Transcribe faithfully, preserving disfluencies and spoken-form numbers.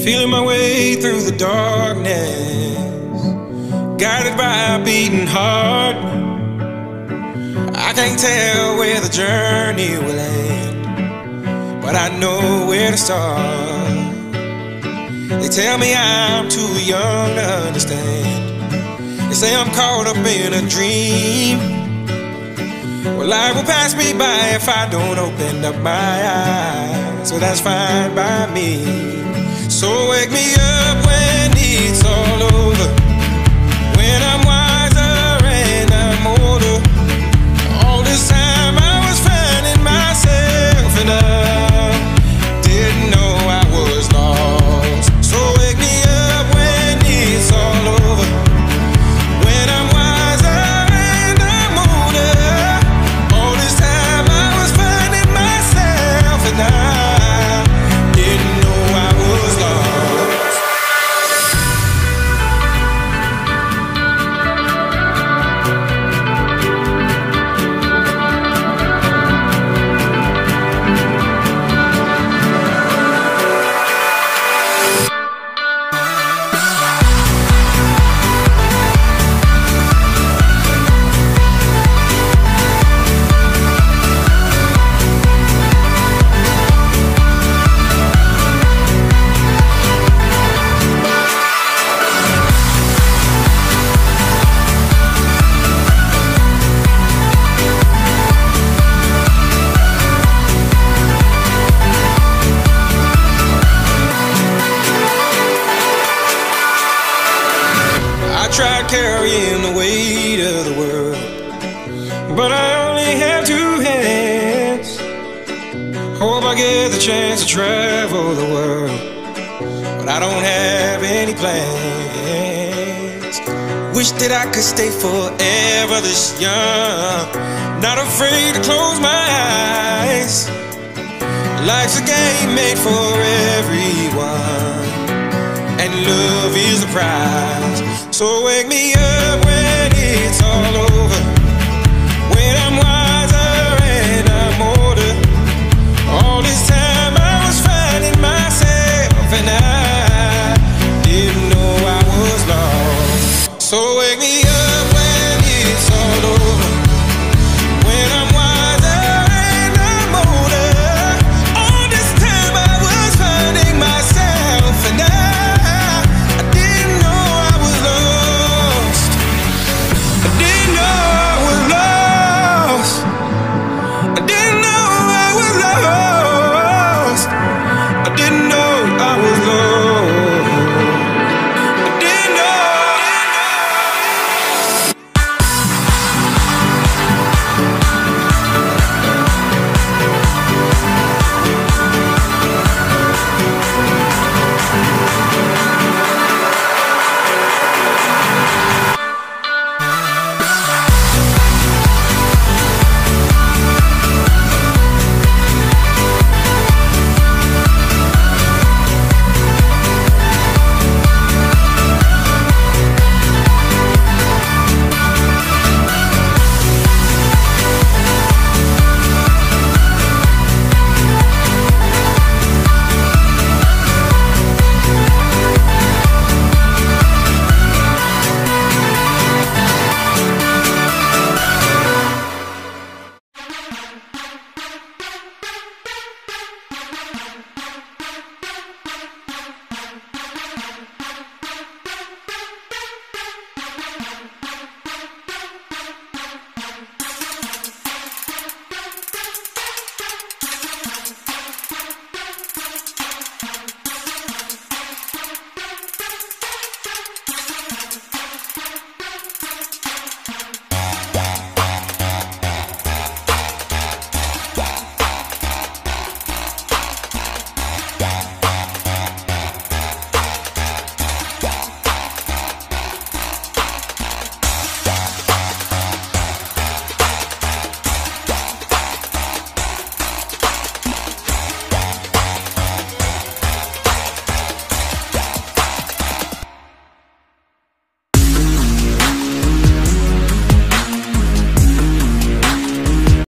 Feeling my way through the darkness, guided by a beating heart. I can't tell where the journey will end, but I know where to start. They tell me I'm too young to understand. They say I'm caught up in a dream. Well, life will pass me by if I don't open up my eyes, so that's fine by me. So wake me up when it's all over, when I'm wiser and I'm older. All this time I was finding myself and I didn't know I was lost. So wake me up when it's all over, when I'm wiser and I'm older. All this time I was finding myself and I didn't know I was lost. I tried carrying the weight of the world, but I only have two hands. Hope I get the chance to travel the world, but I don't have any plans. Wish that I could stay forever this young, not afraid to close my eyes. Life's a game made for everyone, and love is the prize. So wake me up when